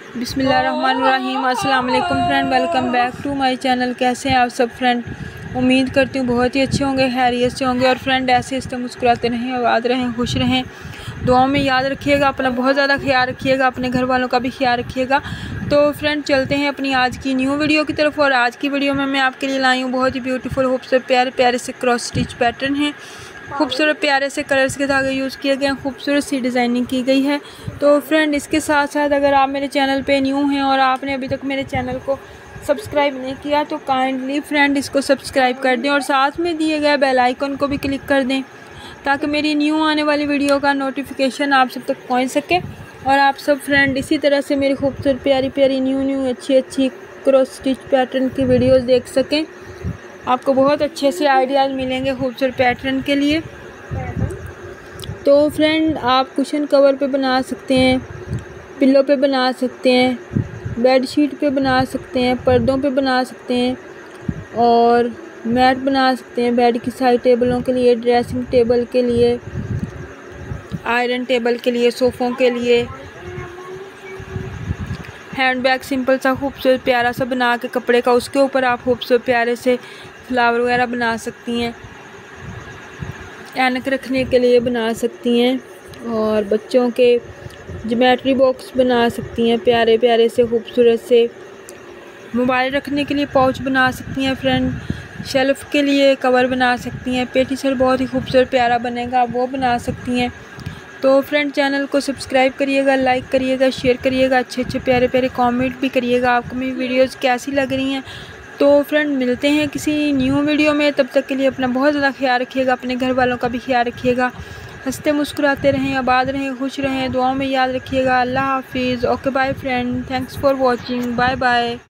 बिस्मिल्लाहिर्रहमानिर्रहीम। अस्सलाम वालेकुम friend, welcome back to my channel. कैसे हैं आप सब फ्रेंड? उम्मीद करती हूँ बहुत ही अच्छे होंगे, खैरियत से होंगे। और फ्रेंड ऐसे इस मुस्कुराते रहें, आबाद रहें, खुश रहें। दुआओं में याद रखिएगा, अपना बहुत ज़्यादा ख्याल रखिएगा, अपने घर वालों का भी ख्याल रखिएगा। तो फ्रेंड चलते हैं अपनी आज की न्यू वीडियो की तरफ। और आज की वीडियो में मैं आपके लिए लाई हूँ बहुत ही ब्यूटीफुल, खूबसूरत प्यारे प्यारे से क्रॉस स्टिच पैटर्न है। खूबसूरत प्यारे से कलर्स के धागे यूज़ किए गए हैं, खूबसूरत सी डिज़ाइनिंग की गई है। तो फ्रेंड इसके साथ साथ अगर आप मेरे चैनल पे न्यू हैं और आपने अभी तक मेरे चैनल को सब्सक्राइब नहीं किया तो काइंडली फ्रेंड इसको सब्सक्राइब कर दें और साथ में दिए गए बेल आइकन को भी क्लिक कर दें ताकि मेरी न्यू आने वाली वीडियो का नोटिफिकेशन आप सब तक पहुँच सके। और आप सब फ्रेंड इसी तरह से मेरी खूबसूरत प्यारी प्यारी न्यू अच्छी क्रॉस स्टिच पैटर्न की वीडियोज़ देख सकें। आपको बहुत अच्छे से आइडियाज़ मिलेंगे खूबसूरत पैटर्न के लिए। तो फ्रेंड आप कुशन कवर पे बना सकते हैं, पिल्लो पे बना सकते हैं, बेड शीट पे बना सकते हैं, पर्दों पे बना सकते हैं और मैट बना सकते हैं बेड की साइड टेबलों के लिए, ड्रेसिंग टेबल के लिए, आयरन टेबल के लिए, सोफ़ों के लिए। हैंड बैग सिंपल सा खूबसूरत प्यारा सा बना के कपड़े का उसके ऊपर आप खूबसूरत प्यारे से फ्लावर वगैरह बना सकती हैं, ऐनक रखने के लिए बना सकती हैं और बच्चों के ज्योमेट्री बॉक्स बना सकती हैं प्यारे प्यारे से खूबसूरत से। मोबाइल रखने के लिए पाउच बना सकती हैं फ्रेंड, शेल्फ़ के लिए कवर बना सकती हैं, पेटी सेट बहुत ही खूबसूरत प्यारा बनेगा वो बना सकती हैं। तो फ्रेंड चैनल को सब्सक्राइब करिएगा, लाइक करिएगा, शेयर करिएगा, अच्छे प्यारे प्यारे कमेंट भी करिएगा आपको मेरी वीडियोज़ कैसी लग रही हैं। तो फ्रेंड मिलते हैं किसी न्यू वीडियो में, तब तक के लिए अपना बहुत ज़्यादा ख्याल रखिएगा, अपने घर वालों का भी ख्याल रखिएगा। हंसते मुस्कुराते रहें, आबाद रहें, खुश रहें, दुआओं में याद रखिएगा। अल्लाह हाफिज़। Okay bye friend, thanks for watching, bye bye.